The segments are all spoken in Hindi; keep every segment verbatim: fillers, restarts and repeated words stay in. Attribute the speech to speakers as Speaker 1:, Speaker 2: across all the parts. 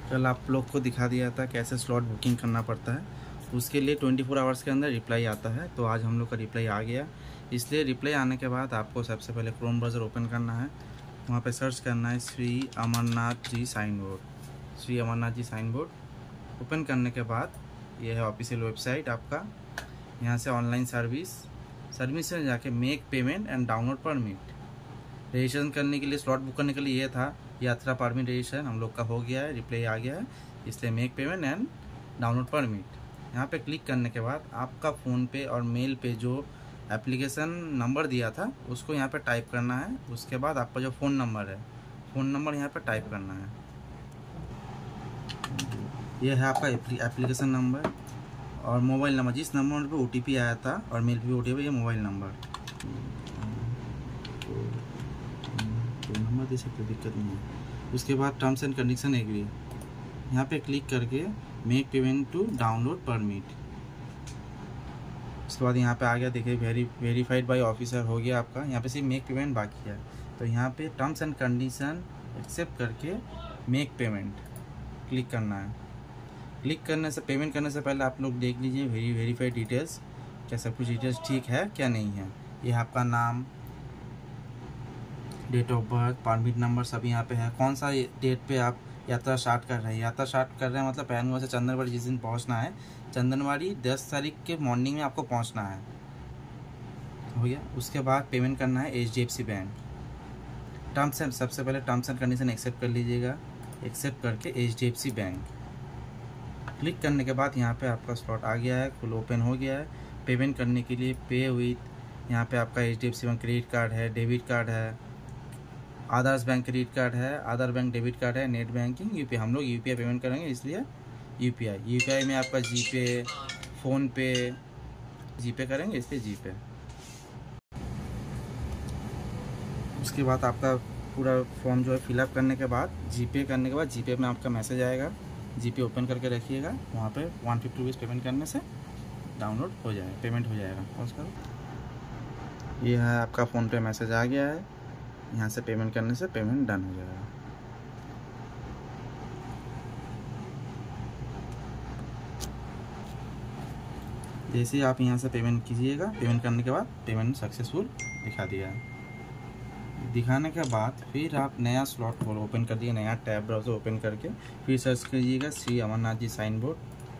Speaker 1: कल आप लोग को दिखा दिया था कैसे स्लॉट बुकिंग करना पड़ता है, उसके लिए ट्वेंटी फोर आवर्स के अंदर रिप्लाई आता है। तो आज हम लोग का रिप्लाई आ गया, इसलिए रिप्लाई आने के बाद आपको सबसे पहले क्रोम ब्राउज़र ओपन करना है। वहाँ पे सर्च करना है Shri Amarnath ji sign board. Shri Amarnath ji sign board open करने के बाद ये है ऑफिशियल वेबसाइट आपका। यहाँ से ऑनलाइन सर्विस सर्विस में जाके make payment and download permit. Registration करने के लिए स्लॉट बुक करने के लिए ये था यात्रा परमिट रजिस्ट्रेशन हम लोग का हो गया है, रिप्लाई आ गया है, इसलिए make payment and download permit. यहाँ पे क्लिक करने के बाद आपका फ़ोन पे और मेल पे जो एप्लीकेशन नंबर दिया था उसको यहाँ पे टाइप करना है। उसके बाद आपका जो फ़ोन नंबर है फ़ोन नंबर यहाँ पे टाइप करना है। यह है आपका एप्लीकेशन नंबर और मोबाइल नंबर, जिस नंबर पे ओटीपी आया था और मेल पे ओटीपी, ये मोबाइल नंबर नंबर दे सकते, दिक्कत नहीं है। उसके बाद टर्म्स एंड कंडीशन एग्री, यहाँ पे क्लिक करके make payment to download permit. उसके बाद यहाँ पे आ गया, देखिए वेरी वेरीफाइड बाय ऑफिसर हो गया आपका। यहाँ पे सिर्फ मेक पेमेंट बाकी है, तो यहाँ पे टर्म्स एंड कंडीशन एक्सेप्ट करके मेक पेमेंट क्लिक करना है। क्लिक करने से पेमेंट करने से पहले आप लोग देख लीजिए वेरी वेरीफाइड डिटेल्स, क्या सब कुछ डिटेल्स ठीक है क्या नहीं है। ये आपका नाम, date of birth, permit number सब यहाँ पे है। कौन सा डेट पे आप यात्रा स्टार्ट कर रहे हैं, यात्रा स्टार्ट कर रहे हैं मतलब पहलगाम से चंदनवाड़ी जिस दिन पहुँचना है, चंदनवाड़ी दस तारीख के मॉर्निंग में आपको पहुँचना है, हो गया। उसके बाद पेमेंट करना है H D F C bank. Terms and सबसे पहले टर्म्स एंड कंडीशन एक्सेप्ट कर लीजिएगा। एक्सेप्ट करके H D F C bank click करने के बाद यहाँ पे आपका स्लॉट आ गया है, फुल ओपन हो गया है। पेमेंट करने के लिए पे विथ, यहाँ पे आपका H D F C bank credit card है, डेबिट कार्ड है, आदर्श बैंक क्रेडिट कार्ड है, आधार बैंक डेबिट कार्ड है, नेट बैंकिंग, यूपीआई। हम लोग यूपीआई पेमेंट करेंगे इसलिए यूपीआई। यूपीआई में आपका जीपे, फ़ोन पे, जीपे करेंगे इसलिए जीपे। उसके बाद आपका पूरा फॉर्म जो है फिलअप करने के बाद जीपे करने के बाद जीपे में आपका मैसेज आएगा, जीपे ओपन करके रखिएगा। वहाँ पे वन फिफ्टी रुपीज़ पेमेंट करने से डाउनलोड हो जाएगा, पेमेंट हो जाएगा। पॉज करो। ये है आपका फ़ोन पे मैसेज आ गया है, यहाँ से पेमेंट करने से पेमेंट डन हो जाएगा। जैसे ही आप यहाँ से पेमेंट कीजिएगा, पेमेंट करने के बाद पेमेंट सक्सेसफुल दिखा दिया है। दिखाने के बाद फिर आप नया स्लॉट खोल ओपन कर दिए, नया टैब ब्राउज़र ओपन करके फिर सर्च कीजिएगा Shri Amarnath ji sign board.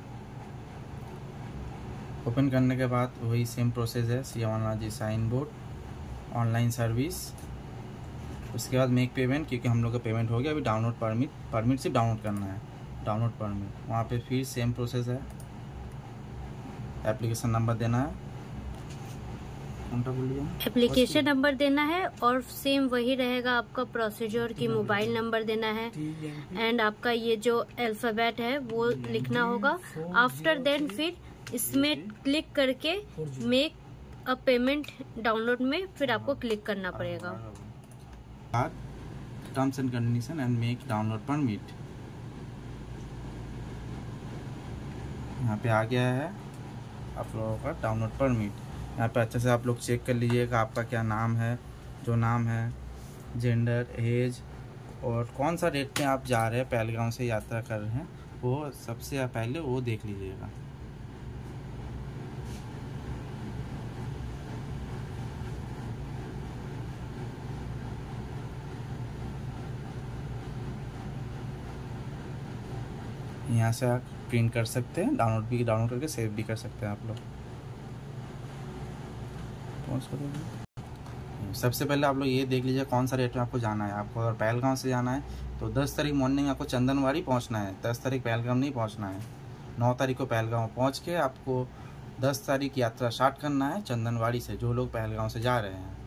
Speaker 1: Open करने के बाद वही सेम प्रोसेस है, Shri Amarnath ji sign board online service. उसके बाद मेक पेमेंट, क्योंकि हम लोग का पेमेंट हो गया। अभी डाउनलोड परमिट, परमिट सिर्फ डाउनलोड करना है, डाउनलोड परमिट। वहाँ पे फिर सेम प्रोसेस है, एप्लीकेशन नंबर देना है,
Speaker 2: एप्लीकेशन नंबर देना है और सेम वही रहेगा आपका प्रोसीजर की मोबाइल नंबर देना है एंड आपका ये जो अल्फाबेट है वो लिखना होगा। आफ्टर देन फिर इसमें क्लिक करके मेक अ पेमेंट डाउनलोड में फिर आपको क्लिक करना पड़ेगा।
Speaker 1: Terms and condition and make download permit यहाँ पे आ गया है आप लोगों का डाउनलोड परमिट। यहाँ पे अच्छे से आप लोग चेक कर लीजिएगा आपका क्या नाम है, जो नाम है, जेंडर, एज और कौन सा डेट में आप जा रहे हैं, पहलगाम से यात्रा कर रहे हैं, वो सबसे पहले वो देख लीजिएगा। यहाँ से आप प्रिंट कर सकते हैं, डाउनलोड भी डाउनलोड करके सेव भी कर सकते हैं आप लोग। सबसे पहले आप लोग ये देख लीजिए कौन सा डेट में आपको जाना है। आपको अगर पहलगाम से जाना है तो दस तारीख मॉर्निंग आपको चंदनवाड़ी पहुंचना है, दस तारीख पहलगाम नहीं पहुंचना है। नौ तारीख को पहलगाम पहुंच के आपको दस तारीख यात्रा स्टार्ट करना है चंदनवाड़ी से, जो लोग पहलगाम से जा रहे हैं।